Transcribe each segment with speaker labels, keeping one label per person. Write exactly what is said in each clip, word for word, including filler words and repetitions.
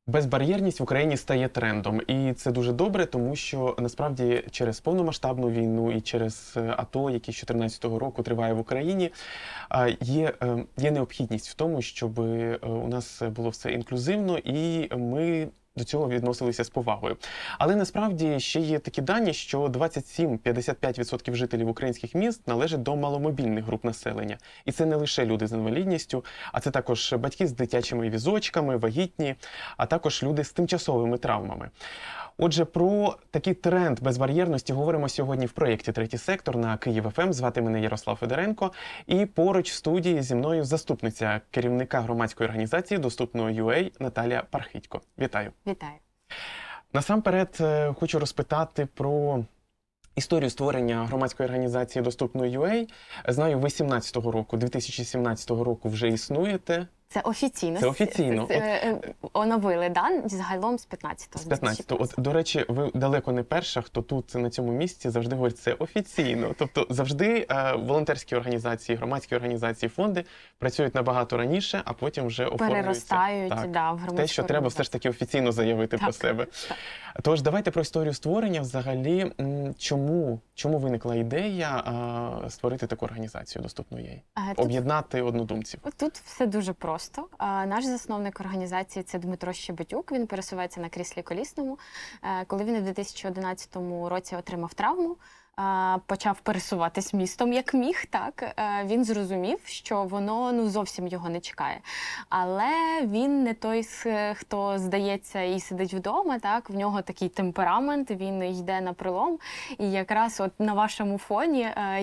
Speaker 1: Безбар'єрність в Україні стає трендом, і це дуже добре, тому що насправді через повномасштабну війну і через АТО, який з дві тисячі чотирнадцятого року триває в Україні, є, є необхідність в тому, щоб у нас було все інклюзивно і ми до цього відносилися з повагою. Але насправді ще є такі дані, що двадцять сім - п'ятдесят п'ять відсотків жителів українських міст належать до маломобільних груп населення. І це не лише люди з інвалідністю, а це також батьки з дитячими візочками, вагітні, а також люди з тимчасовими травмами. Отже, про такий тренд безбар'єрності говоримо сьогодні в проєкті «Третій сектор» на Київ-ФМ. Звати мене Ярослав Федоренко. І поруч в студії зі мною заступниця керівника громадської організації «Доступно.ua» Наталія Пархитько. Вітаю.
Speaker 2: Вітаю.
Speaker 1: Насамперед хочу розпитати про історію створення громадської організації «Доступно.ua». Знаю, ви сімнадцятого року, дві тисячі сімнадцятого року вже існуєте.
Speaker 2: Це офіційно.
Speaker 1: Це офіційно.
Speaker 2: Це, От... Оновили, да? Загалом з п'ятнадцятого.
Speaker 1: З п'ятнадцятого. От, до речі, ви далеко не перша, хто тут на цьому місці завжди говорить, це офіційно. Тобто завжди е, волонтерські організації, громадські організації, фонди працюють набагато раніше, а потім вже оформлюються.
Speaker 2: Переростають,
Speaker 1: так,
Speaker 2: да, в громадську
Speaker 1: те, що треба все ж таки офіційно заявити
Speaker 2: так,
Speaker 1: про себе.
Speaker 2: Так.
Speaker 1: Тож, давайте про історію створення взагалі. Чому, чому виникла ідея а, створити таку організацію «Доступно.ua»? Об'єднати однодумців?
Speaker 2: Тут все дуже просто. А, наш засновник організації – це Дмитро Щебетюк. Він пересувається на кріслі колісному. А, коли він у дві тисячі одинадцятому році отримав травму, почав пересуватись містом, як міг, так, він зрозумів, що воно ну, зовсім його не чекає. Але він не той, хто здається і сидить вдома, так, в нього такий темперамент, він йде на пролом. І якраз от на вашому фоні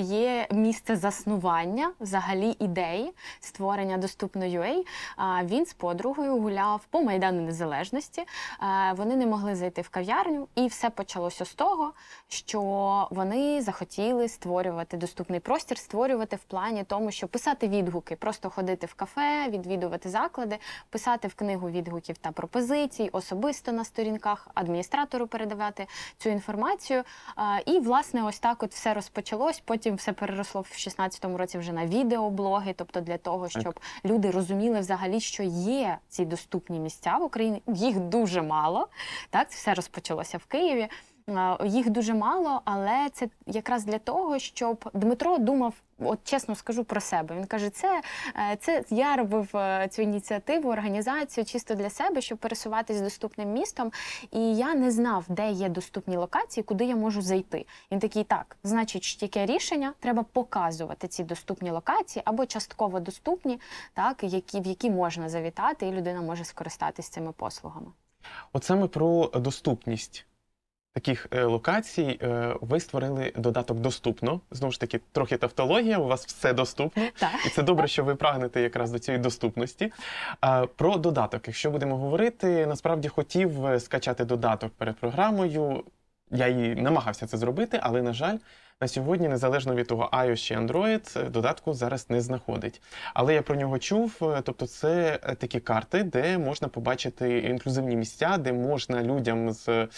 Speaker 2: є місце заснування, взагалі ідеї створення «Доступно.ua». Він з подругою гуляв по Майдану Незалежності, вони не могли зайти в кав'ярню, і все почалося з того, що вони захотіли створювати доступний простір, створювати в плані тому, що писати відгуки, просто ходити в кафе, відвідувати заклади, писати в книгу відгуків та пропозицій, особисто на сторінках, адміністратору передавати цю інформацію. І, власне, ось так от все розпочалось, потім все переросло в шістнадцятому році вже на відеоблоги, тобто для того, щоб люди розуміли взагалі, що є ці доступні місця в Україні. Їх дуже мало, так, це все розпочалося в Києві. Їх дуже мало, але це якраз для того, щоб Дмитро думав, от чесно скажу про себе. Він каже, це, це я робив цю ініціативу, організацію чисто для себе, щоб пересуватись доступним містом. І я не знав, де є доступні локації, куди я можу зайти. Він такий, так, значить, яке рішення, треба показувати ці доступні локації або частково доступні, так, які, в які можна завітати, і людина може скористатись цими послугами.
Speaker 1: От саме про доступність таких е, локацій е, ви створили додаток «Доступно». Знову ж таки, трохи тавтологія, у вас все доступно.
Speaker 2: Так.
Speaker 1: І це добре, що ви прагнете якраз до цієї доступності. Е, про додаток, якщо будемо говорити, насправді хотів скачати додаток перед програмою. Я і намагався це зробити, але, на жаль, на сьогодні, незалежно від того, iOS чи Android, додатку зараз не знаходить. Але я про нього чув, тобто це такі карти, де можна побачити інклюзивні місця, де можна людям з, е,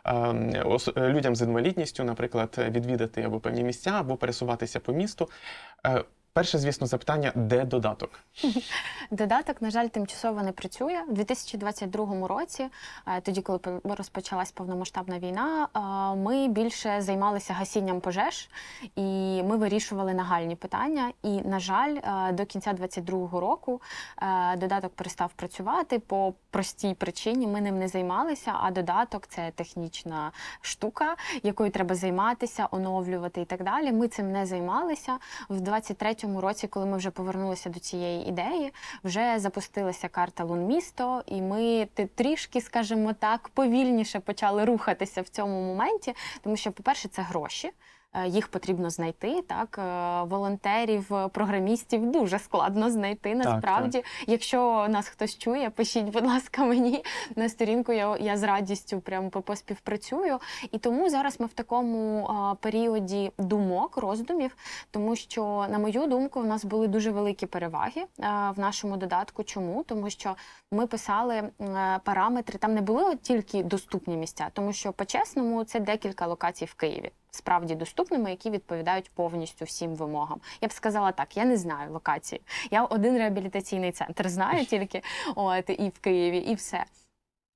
Speaker 1: людям з інвалідністю, наприклад, відвідати або певні місця, або пересуватися по місту. Е, Перше, звісно, запитання, де додаток?
Speaker 2: Додаток, на жаль, тимчасово не працює. У дві тисячі двадцять другому році, тоді, коли розпочалась повномасштабна війна, ми більше займалися гасінням пожеж, і ми вирішували нагальні питання. І, на жаль, до кінця двадцять другого року додаток перестав працювати по простій причині. Ми ним не займалися, а додаток – це технічна штука, якою треба займатися, оновлювати і так далі. Ми цим не займалися. В двадцять третьому році, коли ми вже повернулися до цієї ідеї, вже запустилася карта Лунмісто, і ми трішки, скажімо так, повільніше почали рухатися в цьому моменті, тому що, по-перше, це гроші. Їх потрібно знайти, так, волонтерів, програмістів дуже складно знайти, насправді. Так, так. Якщо нас хтось чує, пишіть, будь ласка, мені на сторінку, я, я з радістю прямо поспівпрацюю. І тому зараз ми в такому а, періоді думок, роздумів, тому що, на мою думку, в нас були дуже великі переваги а, в нашому додатку. Чому? Тому що ми писали а, параметри, там не були тільки доступні місця, тому що, по-чесному, це декілька локацій в Києві. Справді доступними, які відповідають повністю всім вимогам. Я б сказала так, я не знаю локації. Я один реабілітаційний центр знаю тільки, от, і в Києві, і все.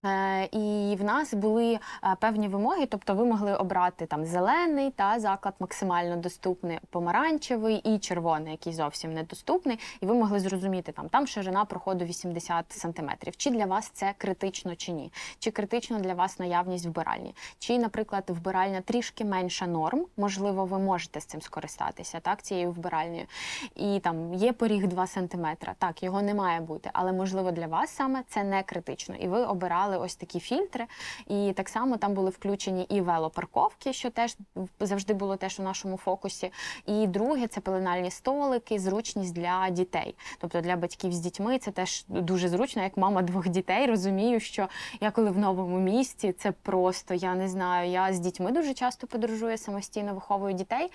Speaker 2: Е, І в нас були е, певні вимоги, тобто ви могли обрати там зелений та заклад максимально доступний, помаранчевий і червоний, який зовсім недоступний, і ви могли зрозуміти, там, там ширина проходу вісімдесят сантиметрів. Чи для вас це критично чи ні? Чи критично для вас наявність вбиральні? Чи, наприклад, вбиральня трішки менша норм, можливо, ви можете з цим скористатися, так, цією вбиральнею. І там є поріг два сантиметри, так, його не має бути, але, можливо, для вас саме це не критично, і ви обирали ось такі фільтри, і так само там були включені і велопарковки, що теж завжди було теж у нашому фокусі. І друге, це пеленальні столики, зручність для дітей. Тобто для батьків з дітьми це теж дуже зручно, як мама двох дітей, розумію, що я коли в новому місті, це просто, я не знаю, я з дітьми дуже часто подорожую, самостійно виховую дітей,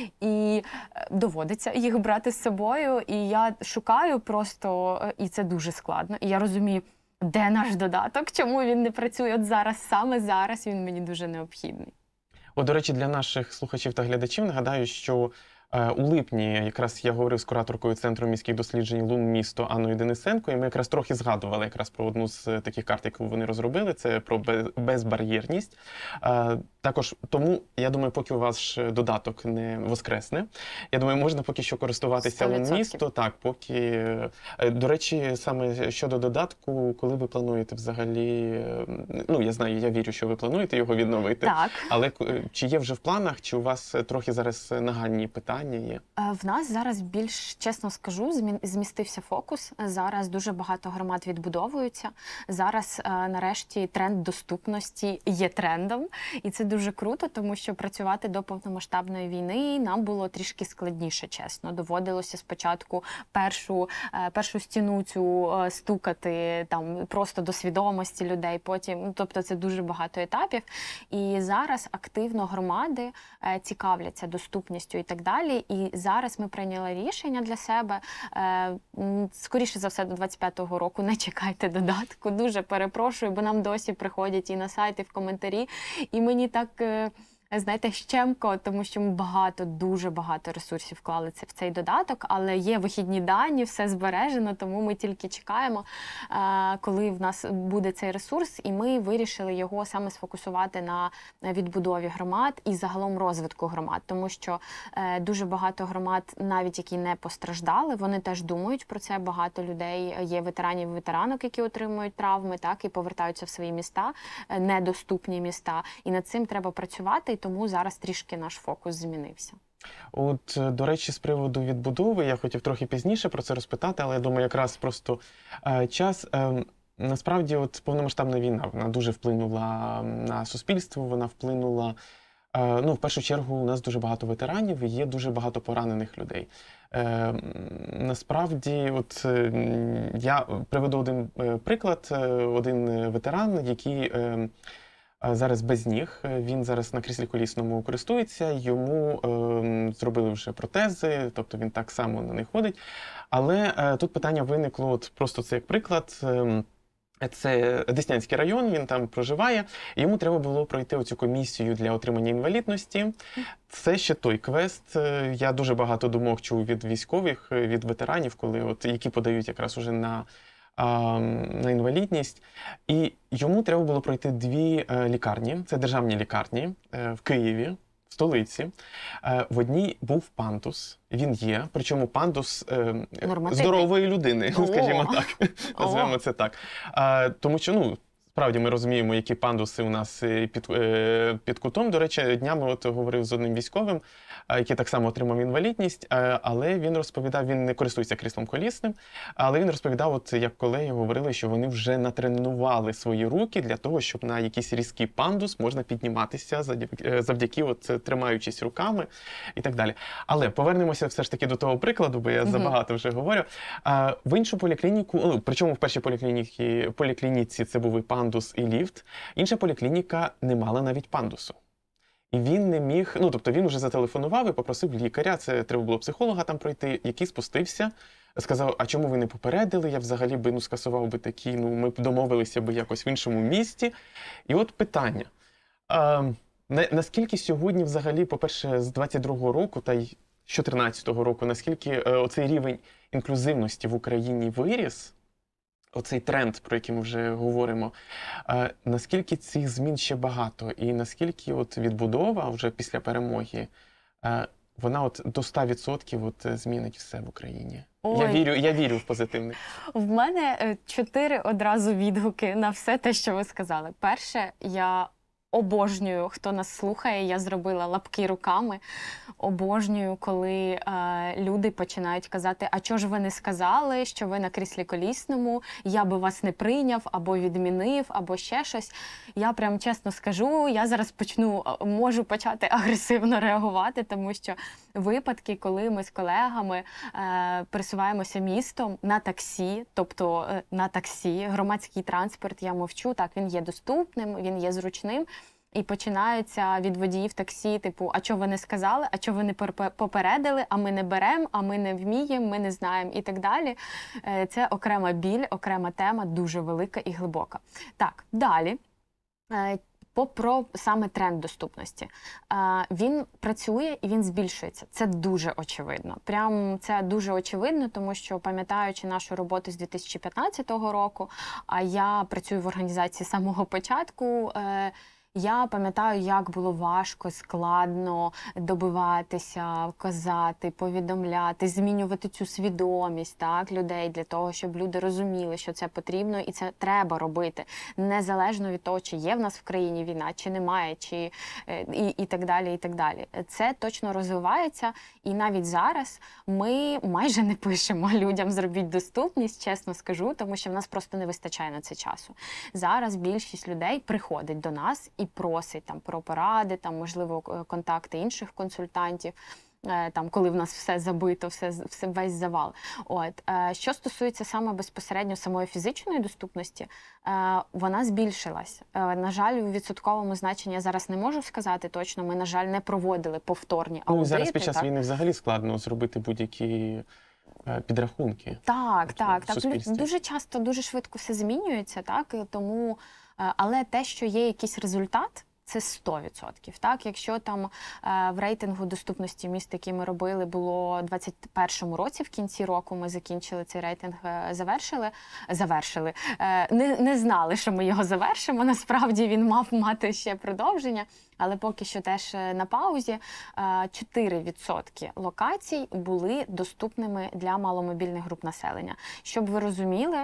Speaker 2: і доводиться їх брати з собою, і я шукаю просто, і це дуже складно, і я розумію, де наш додаток, чому він не працює от зараз, саме зараз він мені дуже необхідний.
Speaker 1: О, до речі, для наших слухачів та глядачів нагадаю, що е, у липні якраз я говорив з кураторкою Центру міських досліджень Лун-місто Анною Денисенко, і ми якраз трохи згадували якраз про одну з таких карт, яку вони розробили, це про безбар'єрність. Е, також тому, я думаю, поки у вас додаток не воскресне, я думаю, можна поки що користуватися Лун-місто. Так, поки... До речі, саме щодо додатку, коли ви плануєте взагалі, ну, я знаю, я вірю, що ви плануєте його відновити,
Speaker 2: так.
Speaker 1: Але чи є вже в планах, чи у вас трохи зараз нагальні питання є?
Speaker 2: В нас зараз, більш чесно скажу, змістився фокус. Зараз дуже багато громад відбудовуються. Зараз, нарешті, тренд доступності є трендом. І це дуже круто, тому що працювати до повномасштабної війни нам було трішки складніше, чесно. Доводилося спочатку першу, першу стіну цю стукати там просто до свідомості людей, потім, ну, тобто це дуже багато етапів. І зараз активно громади цікавляться доступністю і так далі. І зараз ми прийняли рішення для себе, скоріше за все, до двадцять п'ятого року не чекайте додатку. Дуже перепрошую, бо нам досі приходять і на сайт, і в коментарі. І мені так, знаєте, щемко, тому що ми багато, дуже багато ресурсів вклали в цей додаток, але є вихідні дані, все збережено, тому ми тільки чекаємо, коли в нас буде цей ресурс, і ми вирішили його саме сфокусувати на відбудові громад і загалом розвитку громад, тому що дуже багато громад, навіть які не постраждали, вони теж думають про це, багато людей, є ветеранів і ветеранок, які отримують травми, так, і повертаються в свої міста, недоступні міста, і над цим треба працювати, і тому зараз трішки наш фокус змінився.
Speaker 1: От, до речі, з приводу відбудови, я хотів трохи пізніше про це розпитати, але я думаю, якраз просто е, час. Е, насправді, от повномасштабна війна, вона дуже вплинула на суспільство, вона вплинула, е, ну, в першу чергу, у нас дуже багато ветеранів і є дуже багато поранених людей. Е, насправді, от е, я приведу один е, приклад, е, один ветеран, який е, зараз без ніг, він зараз на кріслі колісному користується, йому е, зробили вже протези, тобто він так само на них ходить. Але е, тут питання виникло, от просто це як приклад, е, це Деснянський район, він там проживає, і йому треба було пройти оцю комісію для отримання інвалідності. Це ще той квест. Я дуже багато думок чув від військових, від ветеранів, коли от, які подають якраз уже на на інвалідність, і йому треба було пройти дві лікарні, це державні лікарні в Києві, в столиці. В одній був пандус, він є, причому пандус здорової людини,
Speaker 2: О!
Speaker 1: скажімо так, назвемо це так. Тому що, ну, справді ми розуміємо, які пандуси у нас під, під кутом. До речі, днями от говорив з одним військовим, який так само отримав інвалідність, але він розповідав, він не користується кріслом колісним, але він розповідав, от як колеги говорили, що вони вже натренували свої руки для того, щоб на якийсь різкий пандус можна підніматися завдяки, завдяки от, тримаючись руками і так далі. Але повернемося все ж таки до того прикладу, бо я mm-hmm. забагато вже говорю. В іншу поліклініку, ну, причому в першій поліклініці, поліклініці це був і пандус, і ліфт, інша поліклініка не мала навіть пандусу. І він не міг, ну, тобто він вже зателефонував і попросив лікаря, це треба було психолога там пройти, який спустився, сказав, а чому ви не попередили, я взагалі би, ну, скасував би такі, ну, ми б домовилися би якось в іншому місті. І от питання, а, на, наскільки сьогодні взагалі, по-перше, з двадцять другого року та й з чотирнадцятого року, наскільки а, оцей рівень інклюзивності в Україні виріс, оцей тренд, про який ми вже говоримо, е, наскільки цих змін ще багато, і наскільки от відбудова вже після перемоги, е, вона от до ста відсотків от змінить все в Україні? Я
Speaker 2: Ой.
Speaker 1: вірю, я вірю в позитивне.
Speaker 2: В мене е, чотири одразу відгуки на все те, що ви сказали. Перше, я обожнюю, хто нас слухає, я зробила лапки руками. Обожнюю, коли е, люди починають казати, а чого ж ви не сказали, що ви на кріслі колісному, я би вас не прийняв, або відмінив, або ще щось. Я прям чесно скажу, я зараз почну, можу почати агресивно реагувати, тому що випадки, коли ми з колегами е, пересуваємося містом на таксі, тобто е, на таксі, громадський транспорт, я мовчу, так, він є доступним, він є зручним, і починаються від водіїв таксі, типу, а чого ви не сказали, а чого ви не попередили, а ми не беремо, а ми не вміємо, ми не знаємо і так далі. Е, це окрема біль, окрема тема, дуже велика і глибока. Так, далі. Е, По про саме тренд доступності. Е, він працює і він збільшується. Це дуже очевидно. Прям це дуже очевидно, тому що, пам'ятаючи нашу роботу з дві тисячі п'ятнадцятого року, а я працюю в організації з самого початку, е, я пам'ятаю, як було важко, складно добиватися, казати, повідомляти, змінювати цю свідомість, так, людей для того, щоб люди розуміли, що це потрібно і це треба робити, незалежно від того, чи є в нас в країні війна, чи немає, чи і, і так далі, і так далі. Це точно розвивається, і навіть зараз ми майже не пишемо людям «зробіть доступність», чесно скажу, тому що в нас просто не вистачає на це часу. Зараз більшість людей приходить до нас і просить там про поради, там, можливо, контакти інших консультантів, там, коли в нас все забито, все, все весь завал. От. Що стосується саме безпосередньо самої фізичної доступності, вона збільшилась. На жаль, у відсотковому значенні я зараз не можу сказати точно, ми, на жаль, не проводили повторні аудити.
Speaker 1: Ну, зараз під час
Speaker 2: так?
Speaker 1: війни взагалі складно зробити будь-які підрахунки.
Speaker 2: Так, так, так.
Speaker 1: Суспільстві.
Speaker 2: Дуже часто, дуже швидко все змінюється, так, тому, але те, що є якийсь результат, це сто відсотків. Так? Якщо там е, в рейтингу доступності міст, який ми робили, було у двадцять першому році, в кінці року ми закінчили цей рейтинг, е, завершили, завершили. Е, не, не знали, що ми його завершимо, насправді він мав мати ще продовження, але поки що теж на паузі. чотири відсотки локацій були доступними для маломобільних груп населення. Щоб ви розуміли,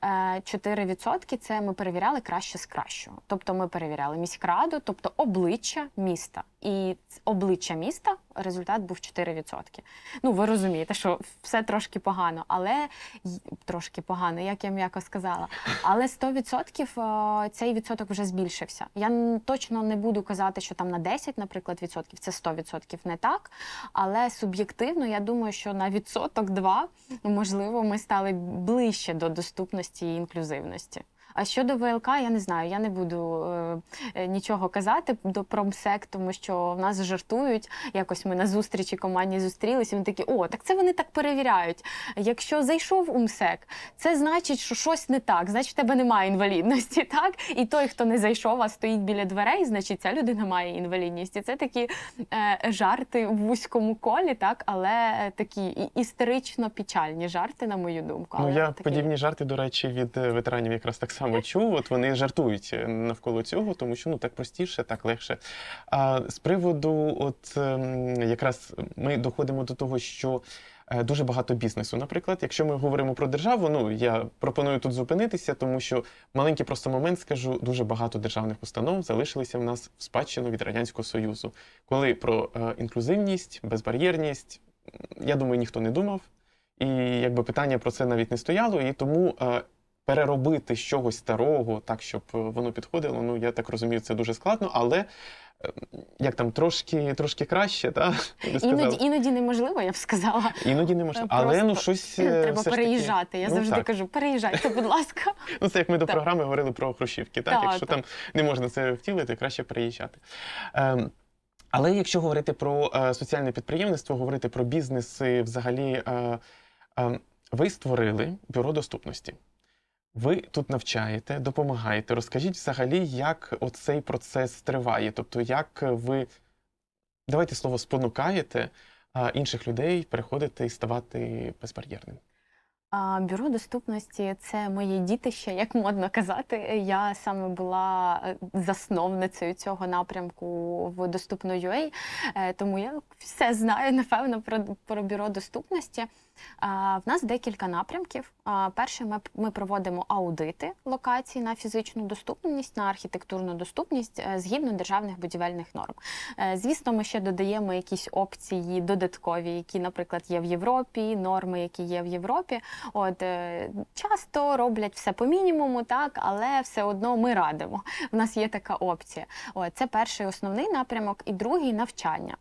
Speaker 2: чотири відсотки це ми перевіряли краще з кращого. Тобто ми перевіряли міськраду, тобто обличчя міста. І обличчя міста, результат був чотири відсотки. Ну, ви розумієте, що все трошки погано, але трошки погано, як я м'яко сказала. Але сто відсотків цей відсоток вже збільшився. Я точно не буду казати, що там на десять, наприклад, відсотків, це сто відсотків не так, але суб'єктивно, я думаю, що на відсоток-два, можливо, ми стали ближче до доступності і інклюзивності. А щодо ВЛК, я не знаю, я не буду е, нічого казати до промсек, тому що в нас жартують, якось ми на зустрічі командні зустрілися, вони такі, о, так це вони так перевіряють. Якщо зайшов МСЕК, це значить, що щось не так, значить в тебе немає інвалідності, так? І той, хто не зайшов, а стоїть біля дверей, значить ця людина має інвалідність. І це такі е, жарти в вузькому колі, так? Але такі історично печальні жарти, на мою думку.
Speaker 1: Ну,
Speaker 2: але
Speaker 1: я
Speaker 2: такі...
Speaker 1: подібні жарти, до речі, від ветеранів якраз так саме чув. От вони жартують навколо цього, тому що ну так простіше, так легше. А з приводу, от якраз ми доходимо до того, що дуже багато бізнесу. Наприклад, якщо ми говоримо про державу, ну я пропоную тут зупинитися, тому що маленький просто момент скажу, дуже багато державних установ залишилися в нас в спадщину від Радянського Союзу. Коли про е, інклюзивність, безбар'єрність, я думаю, ніхто не думав. І якби питання про це навіть не стояло, і тому е, переробити з чогось старого так, щоб воно підходило, ну, я так розумію, це дуже складно, але як там, трошки, трошки краще, так?
Speaker 2: Іноді, іноді неможливо, я б сказала.
Speaker 1: Іноді неможливо, але ну щось
Speaker 2: треба
Speaker 1: все
Speaker 2: переїжджати,
Speaker 1: таки...
Speaker 2: я
Speaker 1: ну,
Speaker 2: завжди
Speaker 1: так.
Speaker 2: кажу, переїжджайте, будь ласка.
Speaker 1: Ну, це як ми до
Speaker 2: так.
Speaker 1: програми говорили про хрущівки, так? так якщо так. там не можна це втілити, краще переїжджати. Ем, але якщо говорити про е, соціальне підприємництво, говорити про бізнеси, взагалі, е, е, ви створили бюро доступності. Ви тут навчаєте, допомагаєте. Розкажіть взагалі, як оцей процес триває? Тобто, як ви, давайте слово, спонукаєте а, інших людей переходити і ставати безбар'єрним?
Speaker 2: А, Бюро доступності – це моє дітище, як модно казати. Я саме була е, засновницею цього напрямку в Доступно.ua, е, тому я все знаю, напевно, про, про бюро доступності. А, В нас декілька напрямків. А, Перше, ми, ми проводимо аудити локацій на фізичну доступність, на архітектурну доступність е, згідно державних будівельних норм. Е, Звісно, ми ще додаємо якісь опції додаткові, які, наприклад, є в Європі, норми, які є в Європі. От, е, часто роблять все по мінімуму, так, але все одно ми радимо. У нас є така опція. От, це перший основний напрямок. І другий – навчання.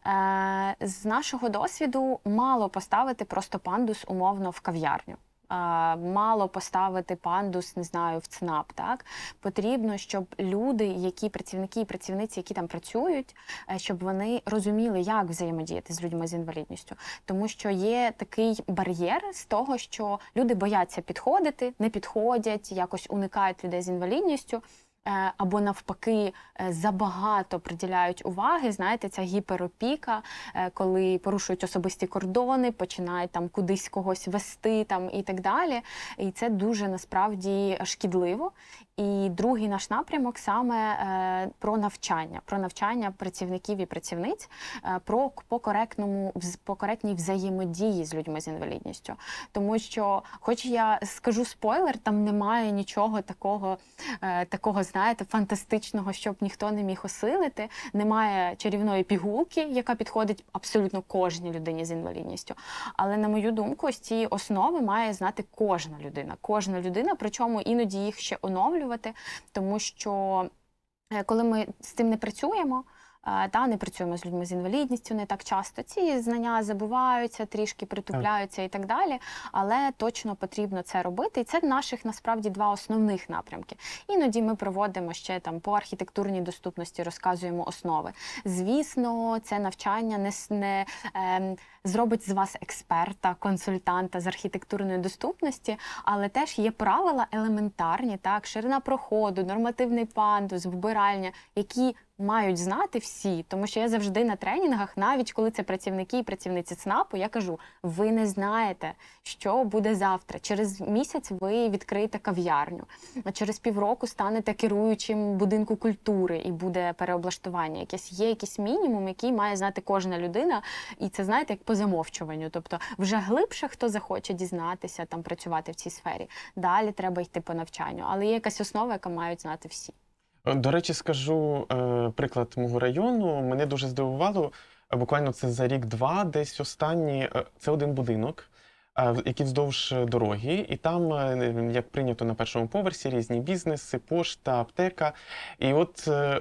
Speaker 2: Е, з нашого досвіду мало поставити просто пандус умовно в кав'ярню. А, мало поставити пандус, не знаю, в ЦНАП, так? Потрібно, щоб люди, які працівники і працівниці, які там працюють, е, щоб вони розуміли, як взаємодіяти з людьми з інвалідністю. Тому що є такий бар'єр з того, що люди бояться підходити, не підходять, якось уникають людей з інвалідністю. е, Або навпаки е, забагато приділяють уваги, знаєте, ця гіперопіка, е, коли порушують особисті кордони, починають там кудись когось вести там, і так далі. І це дуже насправді шкідливо. І другий наш напрямок саме е, про навчання, про навчання працівників і працівниць, е, про по коректному вз- по коректній взаємодії з людьми з інвалідністю. Тому що, хоч я скажу спойлер, там немає нічого такого, е, такого, знаєте, фантастичного, щоб ніхто не міг осилити, немає чарівної пігулки, яка підходить абсолютно кожній людині з інвалідністю. Але, на мою думку, ось ці основи має знати кожна людина. Кожна людина, причому іноді їх ще оновлювати, тому що е, коли ми з тим не працюємо, е, та не працюємо з людьми з інвалідністю не так часто, ці знання забуваються, трішки притупляються і так далі, але точно потрібно це робити. І це наших, насправді, два основних напрямки. Іноді ми проводимо ще там по архітектурній доступності, розказуємо основи. Звісно, це навчання не, с- не ем, зробить з вас експерта, консультанта з архітектурної доступності, але теж є правила елементарні, так, ширина проходу, нормативний пандус, вбиральня, які мають знати всі, тому що я завжди на тренінгах, навіть коли це працівники і працівниці ЦНАПу, я кажу, ви не знаєте, що буде завтра. Через місяць ви відкриєте кав'ярню, а через півроку станете керуючим будинку культури і буде переоблаштування. Якесь є якийсь мінімум, який має знати кожна людина, і це, знаєте, як по замовчуванню. Тобто вже глибше хто захоче дізнатися, там працювати в цій сфері. Далі треба йти по навчанню, але є якась основа, яка мають знати всі.
Speaker 1: До речі, скажу е, приклад мого району. Мене дуже здивувало, е, буквально це за рік-два, десь останні, е, це один будинок, е, в- який вздовж е, дороги, і там, е, як прийнято на першому поверсі, різні бізнеси, пошта, аптека. І от е,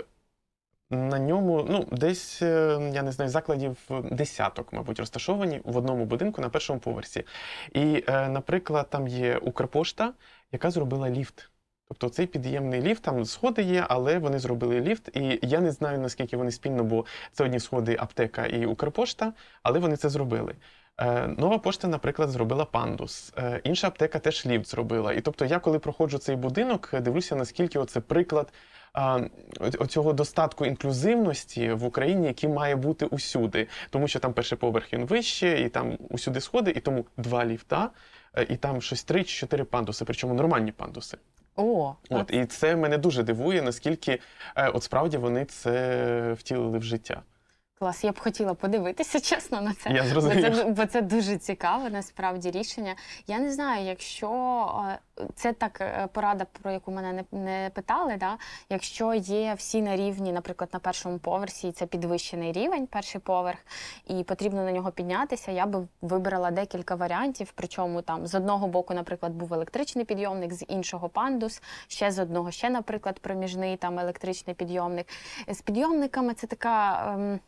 Speaker 1: на ньому, ну, десь, е, я не знаю, закладів десяток, мабуть, розташовані в одному будинку на першому поверсі. І, е, наприклад, там є Укрпошта, яка зробила ліфт. Тобто цей під'ємний ліфт, там сходи є, але вони зробили ліфт. І я не знаю, наскільки вони спільно, бо це одні сходи аптека і Укрпошта, але вони це зробили. Е, Нова пошта, наприклад, зробила пандус. Е, Інша аптека теж ліфт зробила. І тобто я, коли проходжу цей будинок, дивлюся, наскільки оце приклад а, о- оцього достатку інклюзивності в Україні, який має бути усюди. Тому що там перший поверх він вище, і там усюди сходи, і тому два ліфта, е, і там щось три чи чотири пандуси, причому нормальні пандуси.
Speaker 2: О,
Speaker 1: От, і це мене дуже дивує, наскільки е, от справді вони це втілили в життя.
Speaker 2: клас, я б хотіла подивитися, чесно, на це.
Speaker 1: Я
Speaker 2: Бо
Speaker 1: зрозумів.
Speaker 2: це, бо це дуже цікаве, насправді, рішення. Я не знаю, якщо е, це так е, порада, про яку мене не, не питали, да? Якщо є всі на рівні, наприклад, на першому поверсі, і це підвищений рівень, перший поверх, і потрібно на нього піднятися, я би вибрала декілька варіантів, причому там з одного боку, наприклад, був електричний підйомник, з іншого пандус, ще з одного, ще, наприклад, проміжний там електричний підйомник. З підйомниками це така... ем,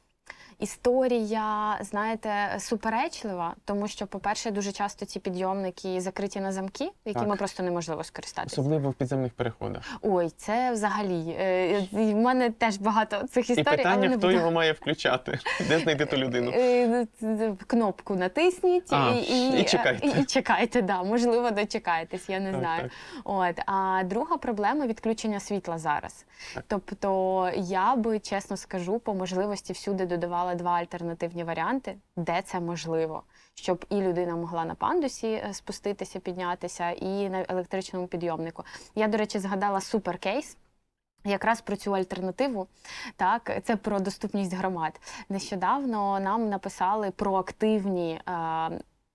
Speaker 2: історія, знаєте, суперечлива, тому що, по-перше, дуже часто ці підйомники закриті на замки, якими
Speaker 1: Так.
Speaker 2: просто неможливо скористатися.
Speaker 1: Особливо в підземних переходах.
Speaker 2: Ой, це взагалі. е, В мене теж багато цих
Speaker 1: І
Speaker 2: історій, але
Speaker 1: питання,
Speaker 2: не
Speaker 1: хто
Speaker 2: буду.
Speaker 1: його має включати, де знайти ту людину.
Speaker 2: Е, Кнопку натисніть
Speaker 1: А,
Speaker 2: і, і,
Speaker 1: і чекайте.
Speaker 2: І, і чекайте, да, можливо, дочекаєтесь, я не
Speaker 1: Так,
Speaker 2: знаю.
Speaker 1: так.
Speaker 2: От. А друга проблема – відключення світла зараз.
Speaker 1: Так.
Speaker 2: Тобто я би, чесно скажу, по можливості всюди додавала запропонували два альтернативні варіанти, де це можливо, щоб і людина могла на пандусі спуститися, піднятися, і на електричному підйомнику. Я, до речі, згадала суперкейс. Якраз про цю альтернативу, так, це про доступність громад. Нещодавно нам написали проактивні е,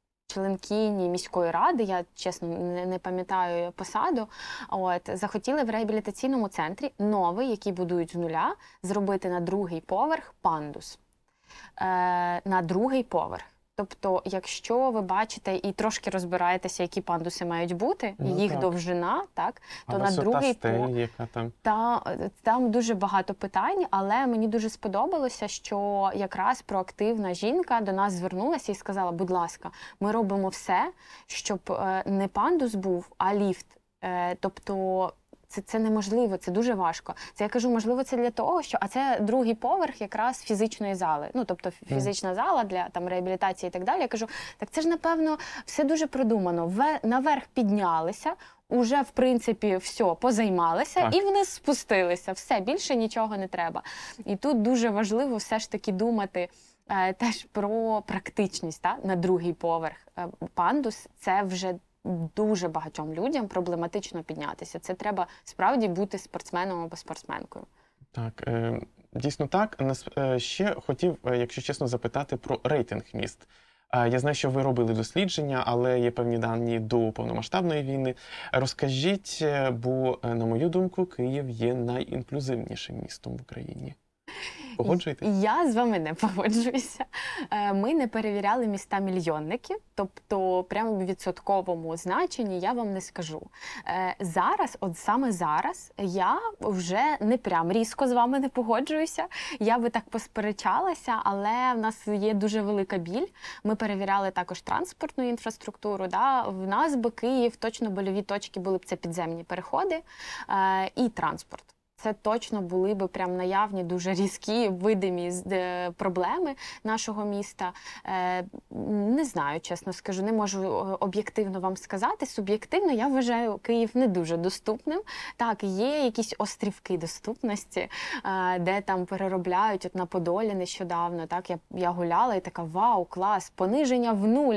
Speaker 2: членкині міської ради, я, чесно, не, не пам'ятаю посаду, от, захотіли в реабілітаційному центрі новий, який будують з нуля, зробити на другий поверх пандус. Е, на другий поверх. Тобто, якщо ви бачите і трошки розбираєтеся, які пандуси мають бути,
Speaker 1: Ну,
Speaker 2: їх
Speaker 1: так.
Speaker 2: довжина, так,
Speaker 1: А
Speaker 2: то на
Speaker 1: висота
Speaker 2: другий
Speaker 1: стелі,
Speaker 2: поверх.
Speaker 1: яка там?
Speaker 2: Та, там дуже багато питань, але мені дуже сподобалося, що якраз проактивна жінка до нас звернулася і сказала, будь ласка, ми робимо все, щоб е, не пандус був, а ліфт. Е, тобто це, це неможливо, це дуже важко. Це я кажу, можливо, це для того, що, а це другий поверх якраз фізичної зали. Ну, тобто фізична зала для там реабілітації і так далі. Я кажу, так це ж, напевно, все дуже продумано. Ве, наверх піднялися, уже, в принципі, все, позаймалися
Speaker 1: Так.
Speaker 2: і вниз спустилися. Все, більше нічого не треба. І тут дуже важливо все ж таки думати е, теж про практичність, та? На другий поверх. Е, пандус – це вже дуже багатьом людям проблематично піднятися. Це треба справді бути спортсменом або спортсменкою.
Speaker 1: Так, е, дійсно так. Нас е, ще хотів, е, якщо чесно, запитати про рейтинг міст. Е, я знаю, що ви робили дослідження, але є певні дані до повномасштабної війни. Розкажіть, е, бо, е, на мою думку, Київ є найінклюзивнішим містом в Україні. Погоджуєтесь?
Speaker 2: Я з вами не погоджуюся. Е, Ми не перевіряли міста-мільйонники, тобто прямо в відсотковому значенні я вам не скажу. Е, Зараз, от саме зараз, я вже не прям різко з вами не погоджуюся. Я би так посперечалася, але в нас є дуже велика біль. Ми перевіряли також транспортну інфраструктуру. Да? В нас би Київ, точно больові точки були б це підземні переходи е, і транспорт. Це точно були б прям наявні дуже різкі, видимі е, проблеми нашого міста. Е, не знаю, чесно скажу, не можу об'єктивно вам сказати. Суб'єктивно я вважаю Київ не дуже доступним. Так, є якісь острівки доступності, е, де там переробляють, от на Подолі нещодавно, так, я, я гуляла і така, вау, клас, пониження в нуль.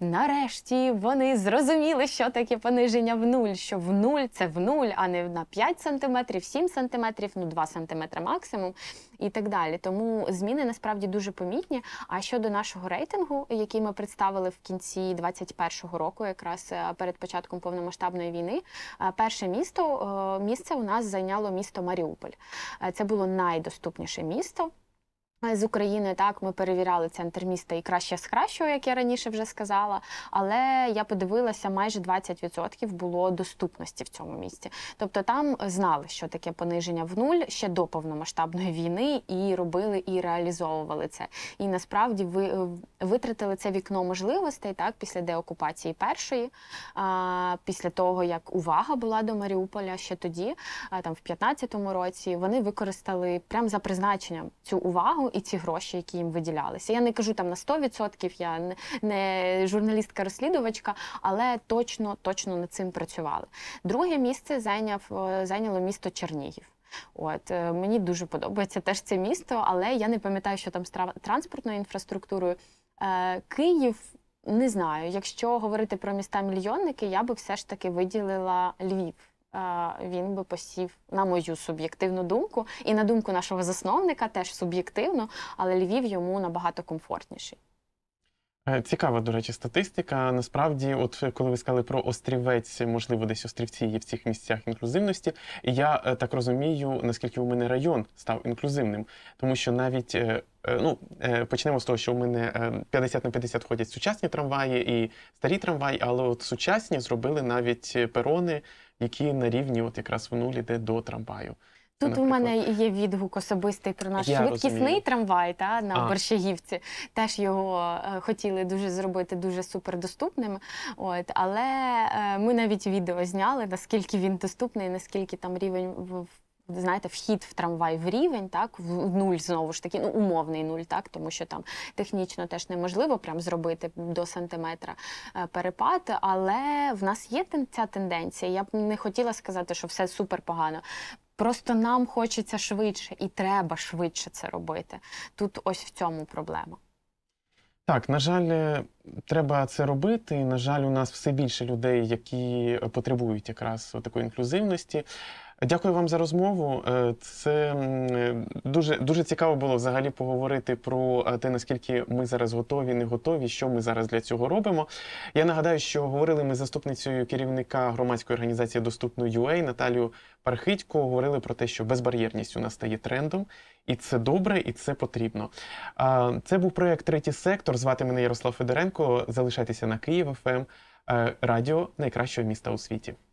Speaker 2: Нарешті вони зрозуміли, що таке пониження в нуль, що в нуль – це в нуль, а не на п'ять сантиметрів, сім сантиметрів. сантиметрів, ну два сантиметри максимум і так далі. Тому зміни насправді дуже помітні. А щодо нашого рейтингу, який ми представили в кінці двадцять першого року, якраз перед початком повномасштабної війни, перше місто, місце у нас зайняло місто Маріуполь. Це було найдоступніше місто з України. Так, ми перевіряли центр міста і краще з кращого, як я раніше вже сказала, але я подивилася, майже двадцять відсотків було доступності в цьому місті. Тобто там знали, що таке пониження в нуль ще до повномасштабної війни, і робили, і реалізовували це. І насправді ви витратили це вікно можливостей, так, після деокупації першої, а, після того, як увага була до Маріуполя ще тоді, а, там в п'ятнадцятому році, вони використали прямо за призначенням цю увагу і ці гроші, які їм виділялися. Я не кажу там на сто відсотків, я не, не журналістка-розслідувачка, але точно, точно над цим працювали. Друге місце зайняв, зайняло місто Чернігів. От, мені дуже подобається теж це місто, але я не пам'ятаю, що там з транспортною інфраструктурою. Е, Київ, не знаю, якщо говорити про міста-мільйонники, я би все ж таки виділила Львів. Він би посів, на мою суб'єктивну думку, і на думку нашого засновника теж суб'єктивно, але Львів йому набагато комфортніший.
Speaker 1: Цікава, до речі, статистика. Насправді, от коли ви сказали про острівець, можливо, десь острівці є в цих місцях інклюзивності, і я так розумію, наскільки у мене район став інклюзивним. Тому що навіть, ну, почнемо з того, що у мене п'ятдесят на п'ятдесят ходять сучасні трамваї і старі трамваї, але от сучасні зробили навіть перони, які на рівні от якраз в нуль іде до трамваю.
Speaker 2: Тут
Speaker 1: Наприклад.
Speaker 2: у мене є відгук особистий про наш
Speaker 1: Я
Speaker 2: швидкісний
Speaker 1: розумію.
Speaker 2: трамвай та, на
Speaker 1: А.
Speaker 2: Борщагівці. Теж його е, хотіли дуже зробити дуже супердоступним. От, але е, ми навіть відео зняли, наскільки він доступний, наскільки там рівень в знаєте, вхід в трамвай в рівень, так, в нуль знову ж таки, ну, умовний нуль, так, тому що там технічно теж неможливо прям зробити до сантиметра перепад, але в нас є ця тенденція. Я б не хотіла сказати, що все супер погано. Просто нам хочеться швидше і треба швидше це робити. Тут ось в цьому проблема.
Speaker 1: Так, на жаль, е, треба це робити. На жаль, у нас все більше людей, які потребують якраз такої інклюзивності. Дякую вам за розмову. Е, Це м, дуже, дуже цікаво було взагалі поговорити про е, те, наскільки ми зараз готові, не готові, що ми зараз для цього робимо. Я нагадаю, що говорили ми з заступницею керівника громадської організації «Доступно.ua» Наталією Пархитько. Говорили про те, що безбар'єрність у нас стає трендом, і це добре, і це потрібно. А, Це був проєкт «Третій сектор». Звати мене Ярослав Федоренко. Залишайтеся на Київ еф ем, е, радіо найкращого міста у світі.